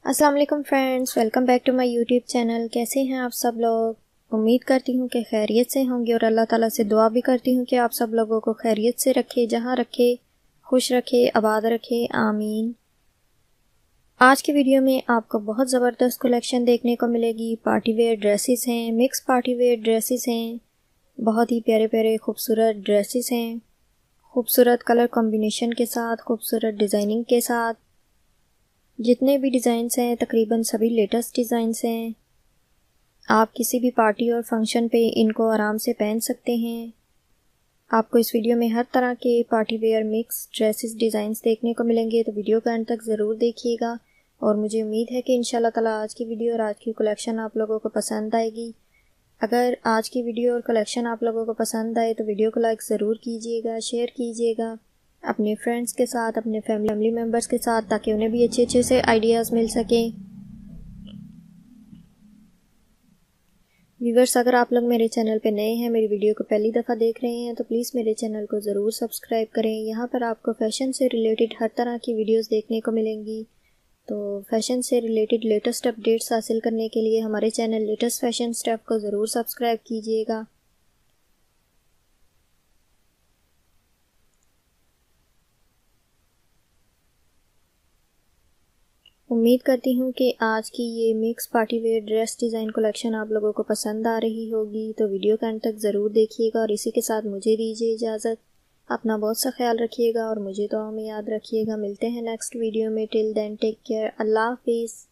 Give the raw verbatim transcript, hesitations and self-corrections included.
अस्सलाम वालेकुम friends, welcome back to my YouTube channel. कैसे हैं आप सब लोग? उम्मीद करती हूँ कि खैरियत से होंगे और अल्लाह ताला से दुआ भी करती हूँ कि आप सब लोगों को खैरियत से रखे, जहाँ रखे, खुश रखे, आबाद रखे, आमीन। आज की वीडियो में आपको बहुत ज़बरदस्त कलेक्शन देखने को मिलेगी। पार्टी वेयर ड्रेसेस हैं, मिक्स पार्टी वेयर ड्रेसेस हैं, बहुत ही प्यारे प्यारे खूबसूरत ड्रेसेस हैं, खूबसूरत कलर कॉम्बिनेशन के साथ, खूबसूरत डिज़ाइनिंग के साथ। जितने भी डिज़ाइंस हैं तकरीबन सभी लेटेस्ट डिज़ाइंस हैं। आप किसी भी पार्टी और फंक्शन पे इनको आराम से पहन सकते हैं। आपको इस वीडियो में हर तरह के party wear mix dresses designs देखने को मिलेंगे, तो वीडियो का अंत तक ज़रूर देखिएगा। और मुझे उम्मीद है कि इंशाल्लाह ताला आज की वीडियो और आज की कलेक्शन आप लोगों को पसंद आएगी। अगर आज की वीडियो और कलेक्शन आप लोगों को पसंद आए तो वीडियो को लाइक ज़रूर कीजिएगा, शेयर कीजिएगा अपने फ्रेंड्स के साथ, अपने फैमिली मेम्बर्स के साथ, ताकि उन्हें भी अच्छे अच्छे से आइडियाज़ मिल सकें। व्यूअर्स, अगर आप लोग मेरे चैनल पे नए हैं, मेरी वीडियो को पहली दफ़ा देख रहे हैं, तो प्लीज़ मेरे चैनल को ज़रूर सब्सक्राइब करें। यहाँ पर आपको फ़ैशन से रिलेटेड हर तरह की वीडियोस देखने को मिलेंगी। तो फैशन से रिलेटेड लेटेस्ट अपडेट्स हासिल करने के लिए हमारे चैनल लेटेस्ट फैशन स्टफ को ज़रूर सब्सक्राइब कीजिएगा। उम्मीद करती हूँ कि आज की ये mix party wear dress design collection आप लोगों को पसंद आ रही होगी, तो वीडियो का अंत तक ज़रूर देखिएगा। और इसी के साथ मुझे दीजिए इजाज़त। अपना बहुत सा ख्याल रखिएगा और मुझे दुआ में याद रखिएगा। मिलते हैं नेक्स्ट वीडियो में। Till then take care. अल्लाह हाफिज़।